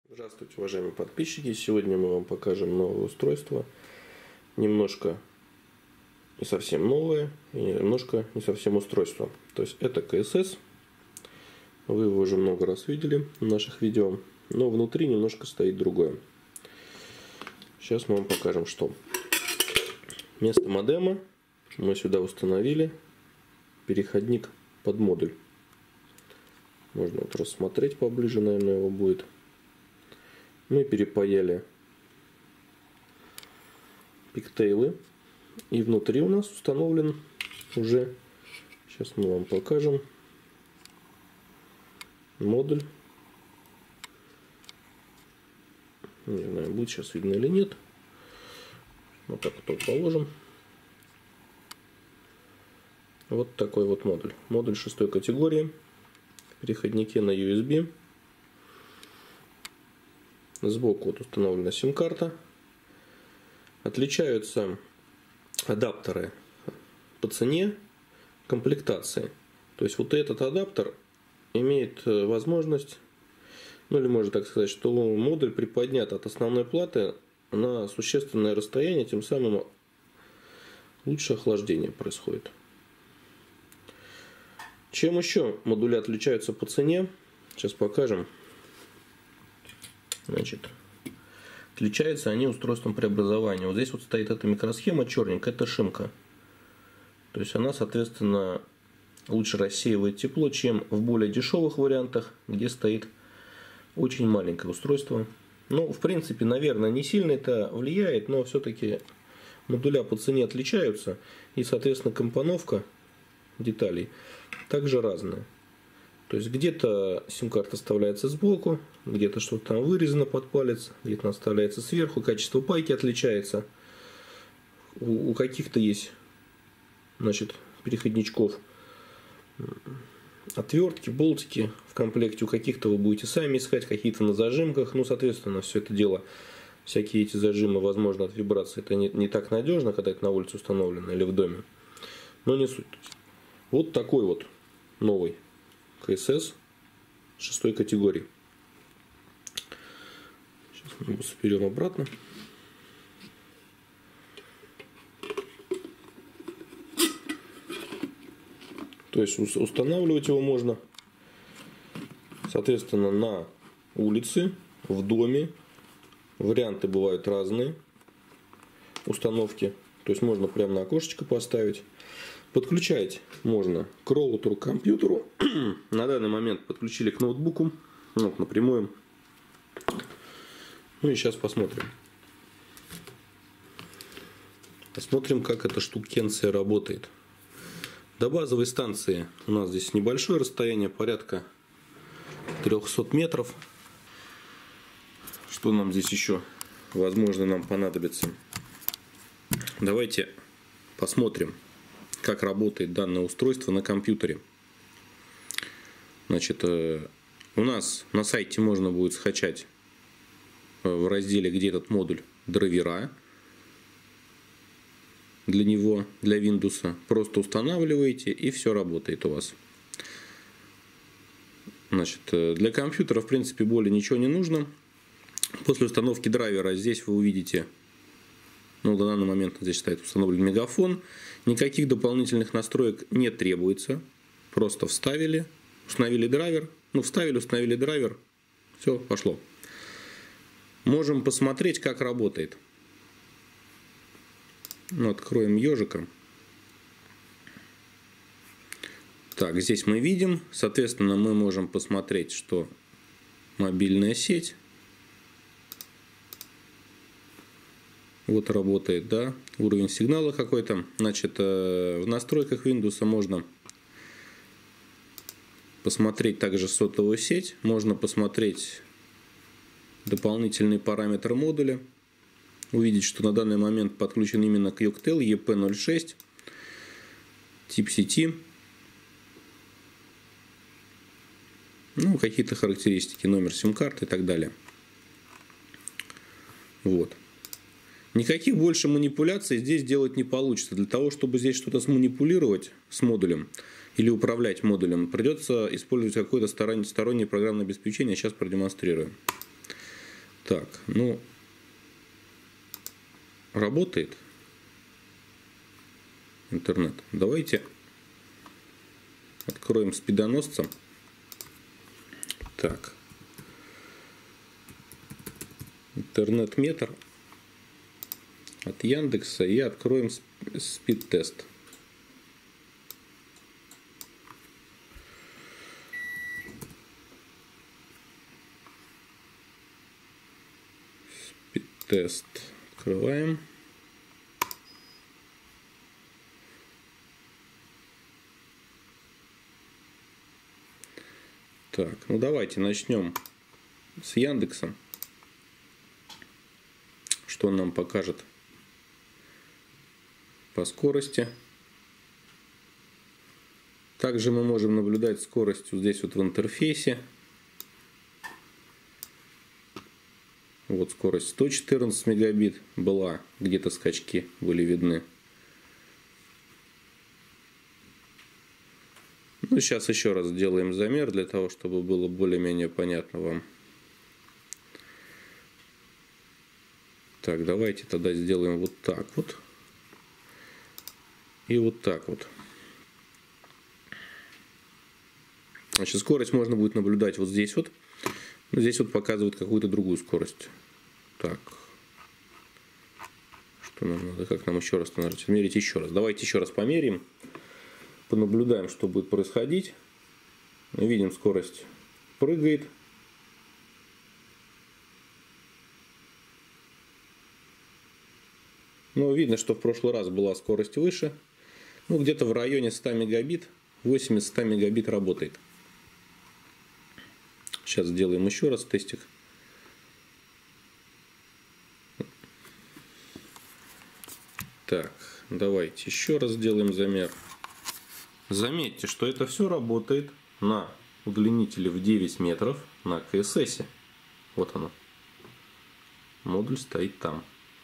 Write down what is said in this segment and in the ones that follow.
Здравствуйте, уважаемые подписчики! Сегодня мы вам покажем новое устройство. Немножко не совсем новое и немножко не совсем устройство. То есть это КСС. Вы его уже много раз видели в наших видео. Но внутри немножко стоит другое. Сейчас мы вам покажем, что. Вместо модема мы сюда установили переходник под модуль. Можно вот рассмотреть поближе, наверное, его будет. Мы перепаяли пиктейлы, и внутри у нас установлен уже, сейчас мы вам покажем, модуль. Не знаю, будет сейчас видно или нет. Вот так вот положим. Вот такой вот модуль. Модуль 6 категории. В переходнике на USB. Сбоку вот установлена сим-карта. Отличаются адаптеры по цене, комплектации. То есть вот этот адаптер имеет возможность, ну или можно так сказать, что модуль приподнят от основной платы на существенное расстояние, тем самым лучше охлаждение происходит. Чем еще модули отличаются по цене? Сейчас покажем. Значит, отличаются они устройством преобразования. Вот здесь вот стоит эта микросхема черненькая, это шимка. То есть она, соответственно, лучше рассеивает тепло, чем в более дешевых вариантах, где стоит очень маленькое устройство. Ну, в принципе, наверное, не сильно это влияет, но все-таки модуля по цене отличаются. И, соответственно, компоновка деталей также разная. То есть где-то сим-карта вставляется сбоку, где-то что-то там вырезано под палец, где-то она вставляется сверху, качество пайки отличается. У каких-то есть, значит, переходничков отвертки, болтики в комплекте, у каких-то вы будете сами искать, какие-то на зажимках. Ну, соответственно, все это дело, всякие эти зажимы, возможно, от вибрации, это не так надежно, когда это на улице установлено или в доме. Но не суть. Вот такой вот новый КСС 6 категории. Сейчас мы его соберем обратно. То есть устанавливать его можно, соответственно, на улице, в доме. Варианты бывают разные установки. То есть можно прямо на окошечко поставить. Подключать можно к роутеру, к компьютеру. На данный момент подключили к ноутбуку. Вот, напрямую. Ну и сейчас посмотрим. Посмотрим, как эта штукенция работает. До базовой станции у нас здесь небольшое расстояние, порядка 300 метров. Что нам здесь еще, возможно, нам понадобится? Давайте посмотрим, как работает данное устройство на компьютере. Значит, у нас на сайте можно будет скачать в разделе, где этот модуль, драйвера для него, для Windows. Просто устанавливаете, и все работает у вас. Значит, для компьютера, в принципе, более ничего не нужно. После установки драйвера здесь вы увидите, ну, на данный момент здесь стоит установлен мегафон. Никаких дополнительных настроек не требуется. Просто вставили, установили драйвер. Ну, вставили, установили драйвер. Все, пошло. Можем посмотреть, как работает. Ну, откроем ежика. Так, здесь мы видим. Соответственно, мы можем посмотреть, что мобильная сеть. Вот работает, да, уровень сигнала какой-то. Значит, в настройках Windows можно посмотреть также сотовую сеть. Можно посмотреть дополнительные параметры модуля. Увидеть, что на данный момент подключен именно Quectel EP06. Тип сети. Ну, какие-то характеристики, номер сим-карты и так далее. Вот. Никаких больше манипуляций здесь делать не получится. Для того, чтобы здесь что-то сманипулировать с модулем или управлять модулем, придется использовать какое-то стороннее программное обеспечение. Сейчас продемонстрирую. Так, ну, работает интернет. Давайте откроем спидоносца. Так. Интернет-метр от Яндекса и откроем спид-тест. Спид-тест открываем. Так, ну давайте начнем с Яндекса. Что он нам покажет по скорости. Также мы можем наблюдать скорость вот здесь вот в интерфейсе. Вот скорость 114 мегабит была, где-то скачки были видны. Ну, сейчас еще раз сделаем замер, для того, чтобы было более-менее понятно вам. Так, давайте тогда сделаем вот так вот. И вот так вот. Значит, скорость можно будет наблюдать вот здесь вот. Здесь вот показывает какую-то другую скорость. Так. Что нам надо? Как нам еще раз мерить еще раз? Давайте еще раз померяем. Понаблюдаем, что будет происходить. Мы видим, скорость прыгает. Но видно, что в прошлый раз была скорость выше. Ну, где-то в районе 100 мегабит. 80-100 мегабит работает. Сейчас сделаем еще раз тестик. Так, давайте еще раз сделаем замер. Заметьте, что это все работает на удлинителе в 9 метров на КСС. Вот оно. Модуль стоит там.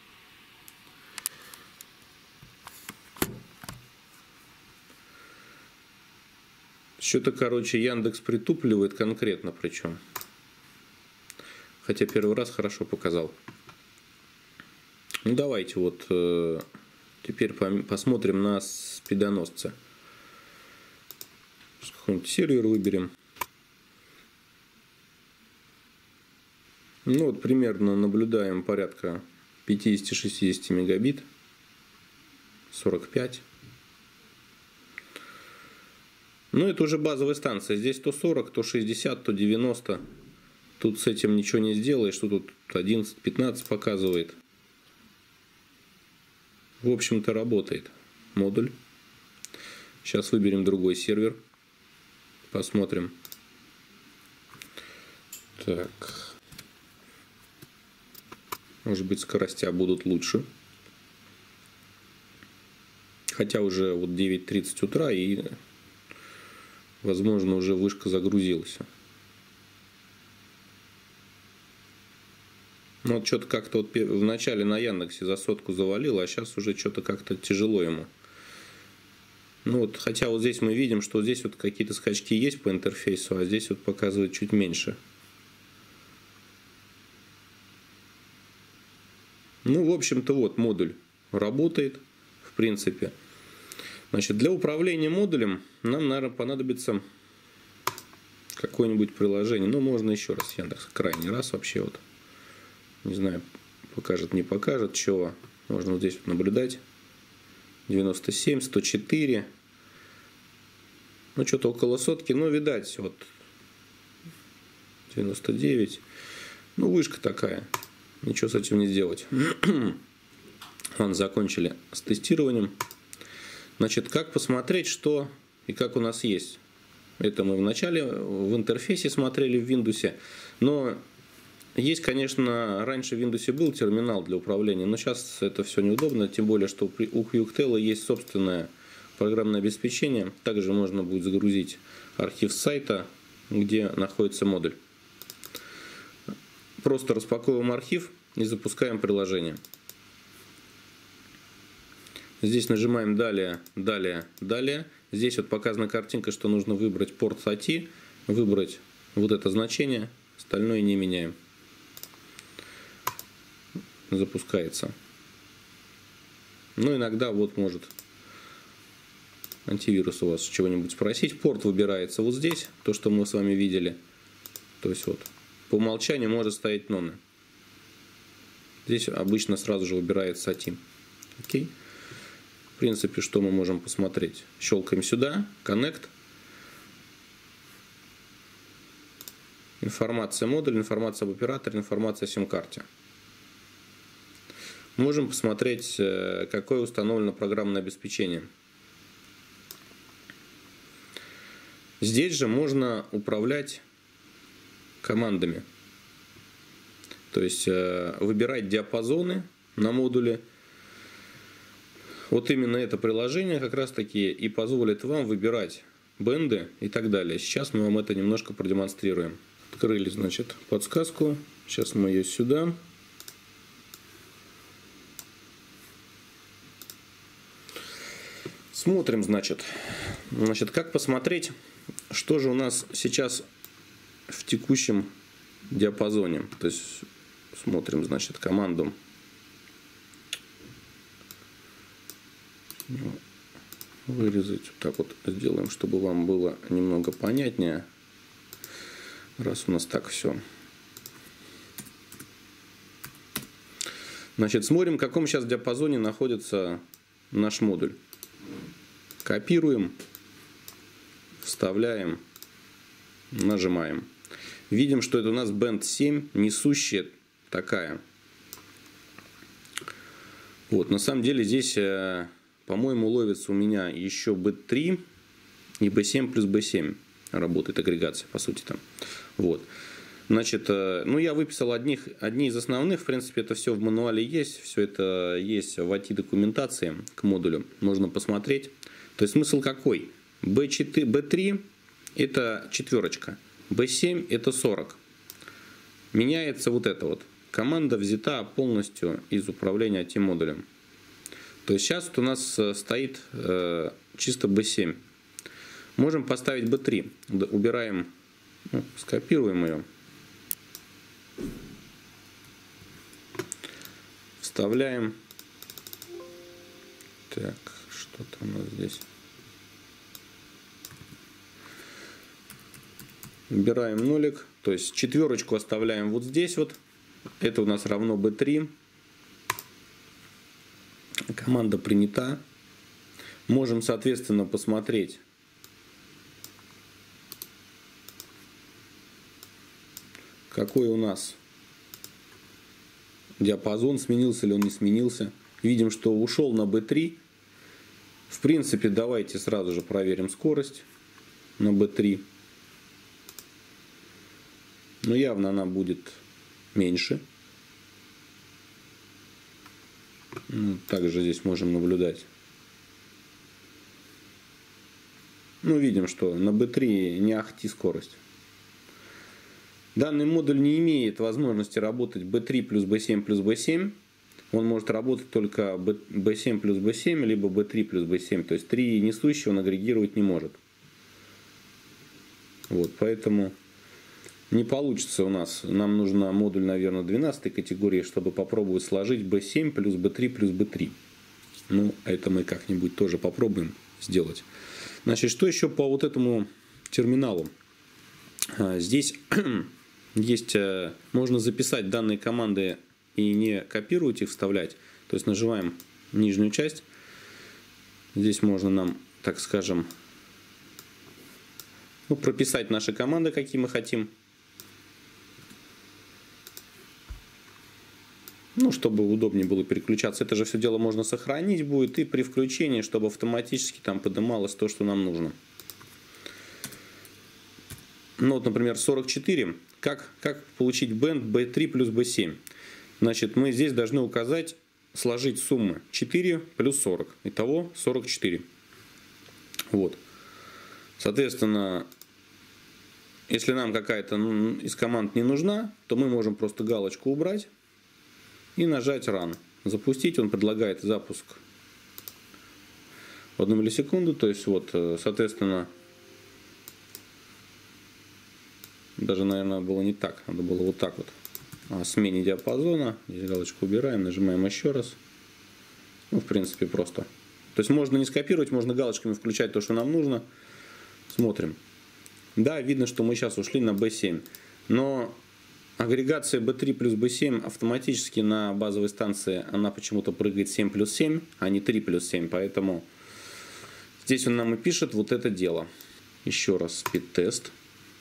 Что-то, короче, Яндекс притупливает конкретно причем. Хотя первый раз хорошо показал. Ну давайте вот теперь посмотрим на спидоносца. Какой-нибудь сервер выберем. Ну вот примерно наблюдаем порядка 50-60 мегабит. 45. Ну это уже базовая станция. Здесь то 40, то 60, то 90. Тут с этим ничего не сделаешь. Что тут 11-15 показывает. В общем-то работает модуль. Сейчас выберем другой сервер. Посмотрим. Так. Может быть, скоростя будут лучше. Хотя уже вот 9:30 утра и, возможно, уже вышка загрузилась. Ну вот что-то как-то вот в начале на Яндексе за сотку завалило, а сейчас уже что-то как-то тяжело ему. Ну вот, хотя вот здесь мы видим, что здесь вот какие-то скачки есть по интерфейсу, а здесь вот показывает чуть меньше. Ну, в общем-то, вот модуль работает, в принципе. Значит, для управления модулем нам, наверное, понадобится какое-нибудь приложение. Ну, можно еще раз Яндекс, крайний раз вообще вот. Не знаю, покажет, не покажет, чего. Можно вот здесь вот наблюдать. 97, 104. Ну, что-то около сотки. Ну, видать, вот 99. Ну, вышка такая. Ничего с этим не сделать. Ладно, закончили с тестированием. Значит, как посмотреть, что и как у нас есть. Это мы вначале в интерфейсе смотрели в Windows. Но есть, конечно, раньше в Windows был терминал для управления, но сейчас это все неудобно, тем более, что у QuickTel есть собственное программное обеспечение. Также можно будет загрузить архив сайта, где находится модуль. Просто распаковываем архив и запускаем приложение. Здесь нажимаем «Далее», «Далее», «Далее». Здесь вот показана картинка, что нужно выбрать порт SATA, выбрать вот это значение, остальное не меняем. запускается. Но иногда вот может антивирус у вас чего-нибудь спросить. Порт выбирается вот здесь, то, что мы с вами видели. То есть вот по умолчанию может стоять none. Здесь обычно сразу же выбирается SATIM. Окей. В принципе, что мы можем посмотреть? Щелкаем сюда, Connect. Информация модуля, информация об операторе, информация о сим-карте. Можем посмотреть, какое установлено программное обеспечение. Здесь же можно управлять командами. То есть выбирать диапазоны на модуле. Вот именно это приложение как раз таки и позволит вам выбирать бенды и так далее. Сейчас мы вам это немножко продемонстрируем. Открыли, значит, подсказку. Сейчас мы ее сюда. Смотрим, значит, как посмотреть, что же у нас сейчас в текущем диапазоне. То есть смотрим, значит, команду. Вырезать. Вот так вот сделаем, чтобы вам было немного понятнее. Раз у нас так все. Значит, смотрим, в каком сейчас диапазоне находится наш модуль. Копируем, вставляем, нажимаем. Видим, что это у нас Band 7, несущая такая. Вот, на самом деле здесь, по-моему, ловится у меня еще B3 и B7 плюс B7 работает агрегация, по сути там. Вот. Значит, ну я выписал одни из основных, в принципе, это все в мануале есть, все это есть в AT документации к модулю, можно посмотреть. То есть смысл какой? B3 это четверочка, B7 это 40. Меняется вот это вот. Команда взята полностью из управления AT модулем. То есть сейчас вот у нас стоит чисто B7. Можем поставить B3. Убираем, ну, скопируем ее. Вставляем. Так, что-то у нас здесь. Убираем нолик. То есть четверочку оставляем вот здесь вот. Это у нас равно B3. Команда принята. Можем, соответственно, посмотреть, какой у нас диапазон, сменился ли он, не сменился. Видим, что ушел на B3. В принципе, давайте сразу же проверим скорость на B3. Но явно она будет меньше. Ну, также здесь можем наблюдать. Ну, видим, что на B3 не ахти скорость. Данный модуль не имеет возможности работать B3 плюс B7 плюс B7. Он может работать только B7 плюс B7, либо B3 плюс B7. То есть 3 несущие он агрегировать не может. Вот, поэтому не получится у нас. Нам нужен модуль, наверное, 12 категории, чтобы попробовать сложить B7 плюс B3 плюс B3. Ну, это мы как-нибудь тоже попробуем сделать. Значит, что еще по вот этому терминалу? Здесь есть, можно записать данные команды и не копировать их, вставлять. То есть нажимаем нижнюю часть. Здесь можно нам, так скажем, ну, прописать наши команды, какие мы хотим. Ну, чтобы удобнее было переключаться. Это же все дело можно сохранить будет. И при включении, чтобы автоматически там поднималось то, что нам нужно. Ну, вот, например, 44. Как получить бенд B3 плюс B7? Значит, мы здесь должны указать, сложить суммы 4 плюс 40. Итого 44. Вот. Соответственно, если нам какая-то из команд не нужна, то мы можем просто галочку убрать и нажать Run. Запустить. Он предлагает запуск в 1 миллисекунду. То есть, вот, соответственно, даже, наверное, было не так. Надо было вот так вот. о смене диапазона. Здесь галочку убираем, нажимаем еще раз. Ну, в принципе, просто. То есть можно не скопировать, можно галочками включать то, что нам нужно. Смотрим. Да, видно, что мы сейчас ушли на B7. Но агрегация B3 плюс B7 автоматически на базовой станции, она почему-то прыгает 7 плюс 7, а не 3 плюс 7. Поэтому здесь он нам и пишет вот это дело. Еще раз спид-тест.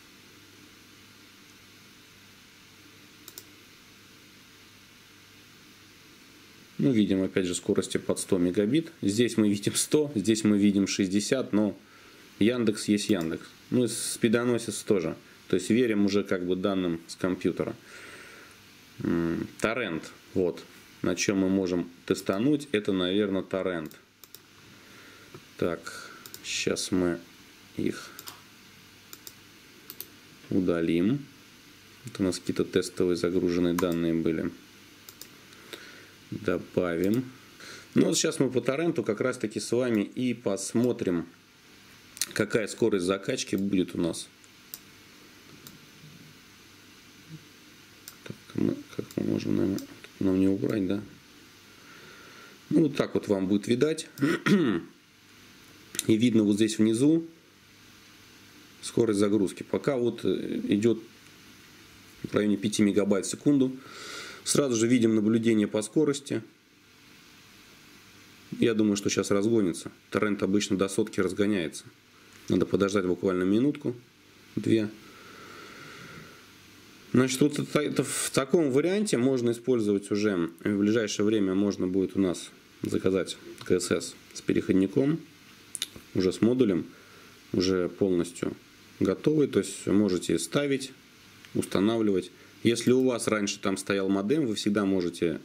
Ну, видим, опять же, скорости под 100 мегабит. Здесь мы видим 100, здесь мы видим 60, но Яндекс есть Яндекс. Ну, и спидоносец тоже. То есть верим уже как бы данным с компьютера. Торрент. Вот. На чем мы можем тестануть. Это, наверное, торрент. Так. Сейчас мы их удалим. Это у нас какие-то тестовые загруженные данные были. Добавим. Ну вот сейчас мы по торренту как раз таки с вами и посмотрим, какая скорость закачки будет у нас. Так, как мы можем, наверное, нам не убрать, да? Ну вот так вот вам будет видать. И видно вот здесь внизу скорость загрузки. Пока вот идет в районе 5 мегабайт в секунду. Сразу же видим наблюдение по скорости. Я думаю, что сейчас разгонится. Торрент обычно до сотки разгоняется. Надо подождать буквально минутку, две. Значит, вот это в таком варианте можно использовать уже в ближайшее время. Можно будет у нас заказать КСС с переходником, уже с модулем, уже полностью готовый. То есть можете ставить, устанавливать. Если у вас раньше там стоял модем, вы всегда можете...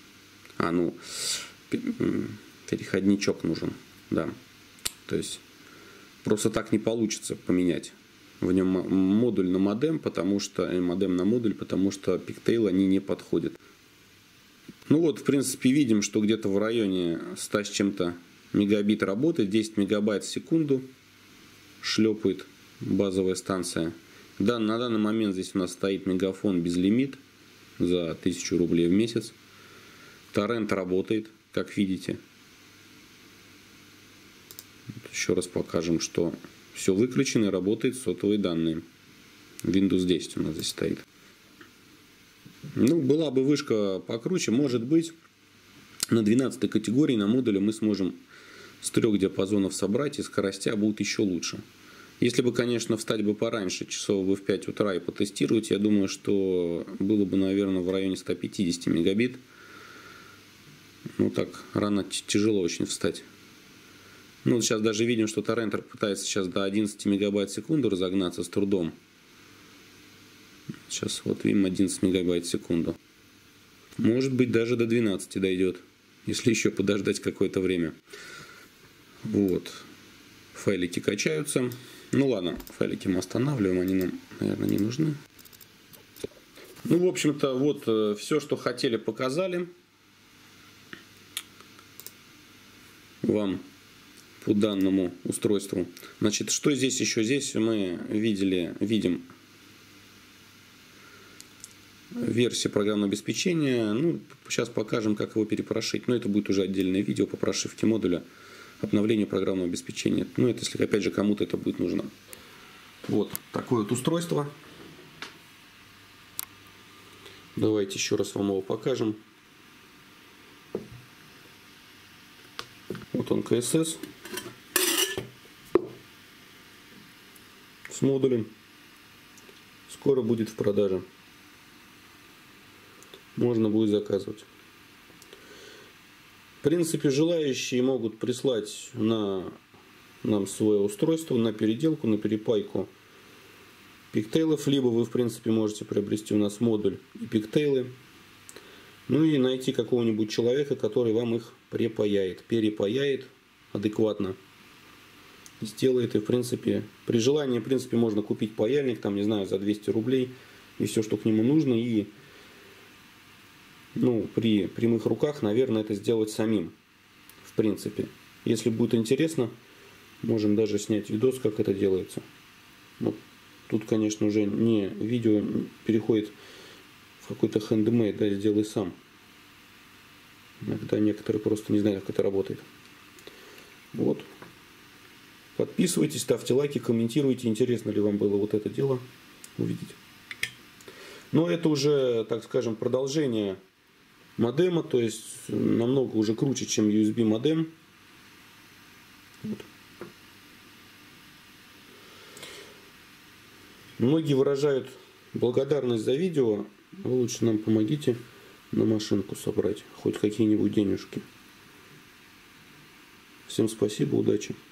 переходничок нужен, да. То есть просто так не получится поменять в нем модуль на модем, потому что модем на модуль, потому что пиктейл они не подходят. Ну вот, в принципе, видим, что где-то в районе 100 с чем-то мегабит работает, 10 мегабайт в секунду шлепает базовая станция. Да, на данный момент здесь у нас стоит мегафон безлимит за 1000 рублей в месяц. Торрент работает, как видите. Еще раз покажем, что все выключено и работает сотовые данные. Windows 10 у нас здесь стоит. Ну, была бы вышка покруче, может быть, на 12 категории на модуле мы сможем с 3 диапазонов собрать, и скоростя будут еще лучше. Если бы, конечно, встать бы пораньше, часов бы в 5 утра и потестировать, я думаю, что было бы, наверное, в районе 150 мегабит. Ну так, рано тяжело очень встать. Ну, сейчас даже видим, что торрент пытается сейчас до 11 мегабайт в секунду разогнаться с трудом. Сейчас вот видим 11 мегабайт в секунду. Может быть, даже до 12 дойдет, если еще подождать какое-то время. Вот. Файлики качаются. Ну ладно, файлики мы останавливаем, они нам, наверное, не нужны. Ну, в общем-то, вот все, что хотели, показали вам по данному устройству. Значит, что здесь еще? Здесь мы видим версию программного обеспечения. Ну, сейчас покажем, как его перепрошить. Но это будет уже отдельное видео по прошивке модуля, обновлению программного обеспечения. Ну, это если, опять же, кому-то это будет нужно. Вот такое вот устройство. Давайте еще раз вам его покажем. Вот он, КСС с модулем. Скоро будет в продаже. Можно будет заказывать. В принципе, желающие могут прислать нам свое устройство на переделку, на перепайку пиктейлов, либо вы, в принципе, можете приобрести у нас модуль и пиктейлы, ну и найти какого-нибудь человека, который вам их перепаяет адекватно, сделает. И, в принципе, при желании, в принципе, можно купить паяльник, там, не знаю, за 200 рублей и все, что к нему нужно, и при прямых руках, наверное, это сделать самим. В принципе, если будет интересно, можем даже снять видос, как это делается. Тут, конечно, уже не видео переходит в какой-то хендмейд, да, сделай сам. Иногда некоторые просто не знают, как это работает. Вот. Подписывайтесь, ставьте лайки, комментируйте, интересно ли вам было вот это дело увидеть. Но это уже, так скажем, продолжение модема, то есть намного уже круче, чем USB модем. Вот. Многие выражают благодарность за видео. Вы лучше нам помогите на машинку собрать хоть какие-нибудь денежки. Всем спасибо, удачи.